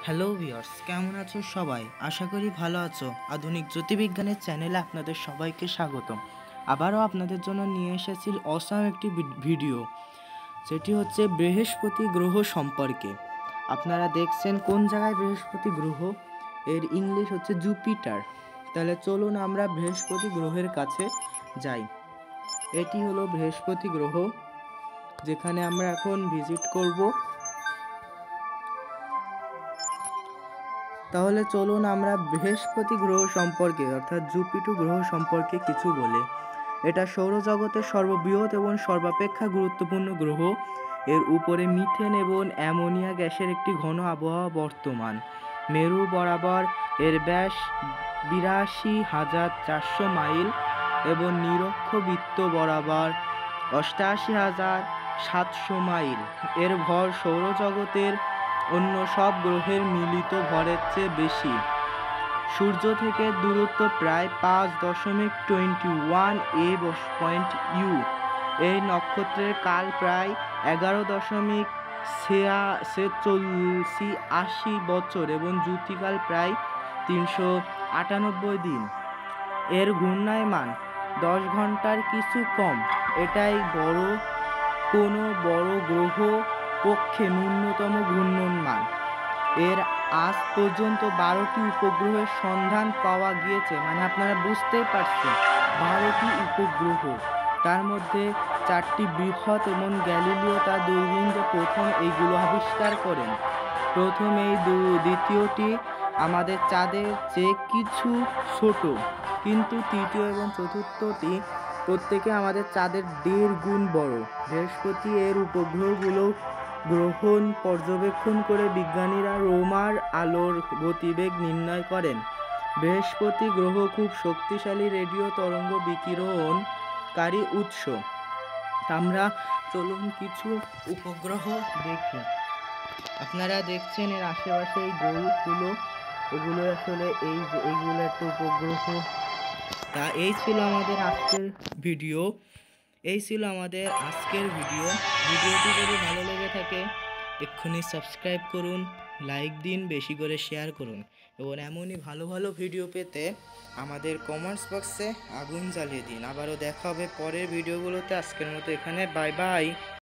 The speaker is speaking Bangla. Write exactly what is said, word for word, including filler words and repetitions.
হ্যালো ভিউয়ার্স, কেমন আছো সবাই? আশা করি ভালো আছো। আধুনিক জ্যোতির্বিজ্ঞানের চ্যানেলে আপনাদের সবাইকে স্বাগতম। আবারও আপনাদের জন্য নিয়ে এসেছি অসাম একটি ভিডিও, সেটি হচ্ছে বৃহস্পতি গ্রহ সম্পর্কে। আপনারা দেখছেন কোন জায়গায় বৃহস্পতি গ্রহ, এর ইংলিশ হচ্ছে জুপিটার। তাহলে চলুন আমরা বৃহস্পতি গ্রহের কাছে যাই। এটি হলো বৃহস্পতি গ্রহ, যেখানে আমরা এখন ভিজিট করব। তাহলে চলুন আমরা বৃহস্পতি গ্রহ সম্পর্কে অর্থাৎ জুপিটার গ্রহ সম্পর্কে কিছু বলি। এটা সৌরজগতের সর্ববৃহৎ এবং সর্বাপেক্ষা গুরুত্বপূর্ণ গ্রহ। এর উপরে মিথেন এবং অ্যামোনিয়া গ্যাসের একটি ঘন আবহাওয়া বর্তমান। মেরু বরাবর এর ব্যাস বিরাশি হাজার চারশো মাইল এবং নিরক্ষবৃত্ত বরাবর অষ্টাশি হাজার সাতশো মাইল। এর ভর সৌরজগতের অন্য সব গ্রহের মিলিত ভরের চেয়ে বেশি। সূর্য থেকে দূরত্ব প্রায় পাঁচ দশমিক twenty one A point U. এই নক্ষত্রের কাল প্রায় এগারো দশমিক ছেচল্লিশ আশি বছর এবং জ্যোতিকাল প্রায় তিনশো আটানব্বই দিন। এর ঘূর্ণায়মান দশ ঘন্টার কিছু কম। এটাই বড় কোনো বড় গ্রহ পক্ষে ন্যূনতম ঘূর্ণনমান। এর আজ পর্যন্ত বারোটি উপগ্রহের সন্ধান পাওয়া গিয়েছে, মানে আপনারা বুঝতেই পারছেন বারোটি উপগ্রহ। তার মধ্যে চারটি বৃহৎ এবং গ্যালিলিও তার দূরবীনে প্রথম এইগুলো আবিষ্কার করেন। প্রথম এই দ্বিতীয়টি আমাদের চাঁদের চেয়ে কিছু ছোট, কিন্তু তৃতীয় এবং চতুর্থটি প্রত্যেকে আমাদের চাঁদের দেড় গুণ বড়। বৃহস্পতি এর উপগ্রহগুলো গ্রহণ পর্যবেক্ষণ করে বিজ্ঞানীরা রোমার আলোর গতিবেগ নির্ণয় করেন। বৃহস্পতি গ্রহ খুব শক্তিশালী রেডিও তরঙ্গ বিকিরণকারী উৎস। আমরা চলুন কিছু উপগ্রহ দেখি। আপনারা দেখছেন এর আশেপাশে এই গোলগুলো, এগুলো আসলে এই এইগুলো একটা উপগ্রহ। তা এই ছিল আমাদের আজকের ভিডিও এই ছিল আমাদের আজকের ভিডিও ভিডিওটি যদি ভালো লেগে থাকে এক্ষুনি সাবস্ক্রাইব করুন, লাইক দিন, বেশি করে শেয়ার করুন এবং এমনই ভালো ভালো ভিডিও পেতে আমাদের কমেন্টস বক্সে আগুন জ্বালিয়ে দিন। আবারও দেখা হবে পরের ভিডিওগুলোতে। আজকের মতো এখানে বাই বাই।